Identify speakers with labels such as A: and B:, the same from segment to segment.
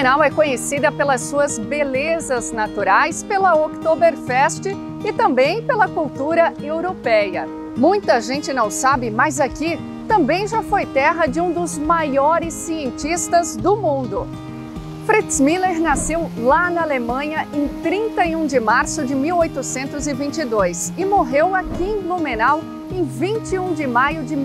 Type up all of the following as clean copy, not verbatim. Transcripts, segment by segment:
A: Blumenau é conhecida pelas suas belezas naturais, pela Oktoberfest e também pela cultura europeia. Muita gente não sabe, mas aqui também já foi terra de um dos maiores cientistas do mundo. Fritz Miller nasceu lá na Alemanha em 31 de março de 1822 e morreu aqui em Blumenau em 21 de maio de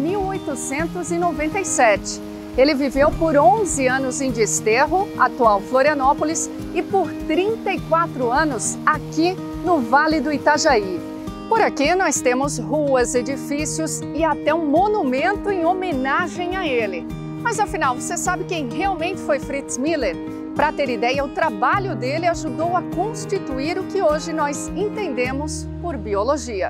A: 1897. Ele viveu por 11 anos em Desterro, atual Florianópolis, e por 34 anos aqui no Vale do Itajaí. Por aqui nós temos ruas, edifícios e até um monumento em homenagem a ele. Mas afinal, você sabe quem realmente foi Fritz Miller? Para ter ideia, o trabalho dele ajudou a constituir o que hoje nós entendemos por biologia.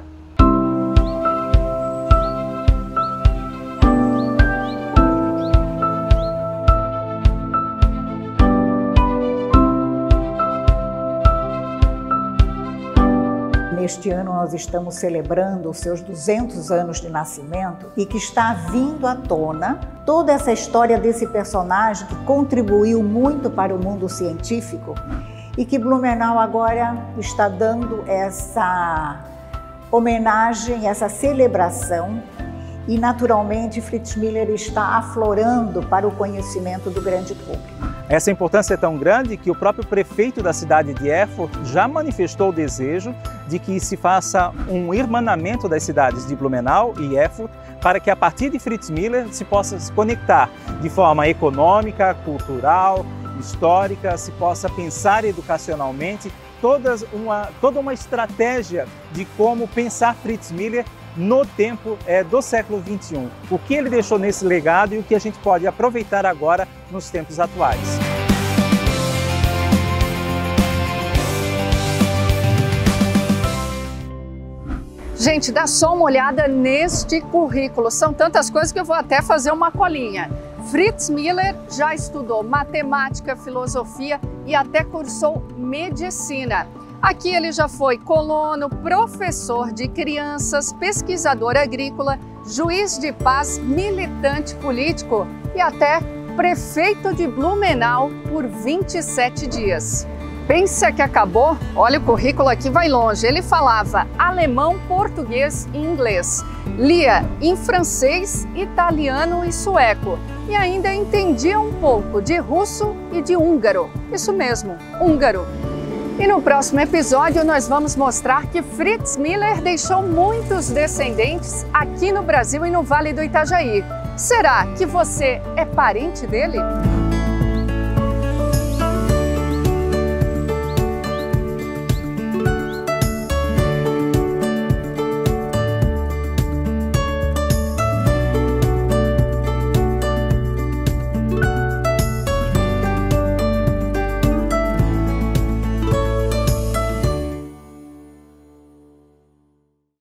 B: Neste ano nós estamos celebrando os seus 200 anos de nascimento e que está vindo à tona toda essa história desse personagem que contribuiu muito para o mundo científico e que Blumenau agora está dando essa homenagem, essa celebração e naturalmente Fritz Miller está aflorando para o conhecimento do grande público.
C: Essa importância é tão grande que o próprio prefeito da cidade de Erfurt já manifestou o desejo de que se faça um irmanamento das cidades de Blumenau e Erfurt para que a partir de Fritz Miller se possa se conectar de forma econômica, cultural, histórica, se possa pensar educacionalmente toda uma estratégia de como pensar Fritz Miller no tempo do século XXI. O que ele deixou nesse legado e o que a gente pode aproveitar agora nos tempos atuais.
A: Gente, dá só uma olhada neste currículo. São tantas coisas que eu vou até fazer uma colinha. Fritz Miller já estudou matemática, filosofia e até cursou medicina. Aqui ele já foi colono, professor de crianças, pesquisador agrícola, juiz de paz, militante político e até prefeito de Blumenau por 27 dias. Pensa que acabou? Olha, o currículo aqui vai longe. Ele falava alemão, português e inglês. Lia em francês, italiano e sueco. E ainda entendia um pouco de russo e de húngaro. Isso mesmo, húngaro. E no próximo episódio nós vamos mostrar que Fritz Miller deixou muitos descendentes aqui no Brasil e no Vale do Itajaí. Será que você é parente dele?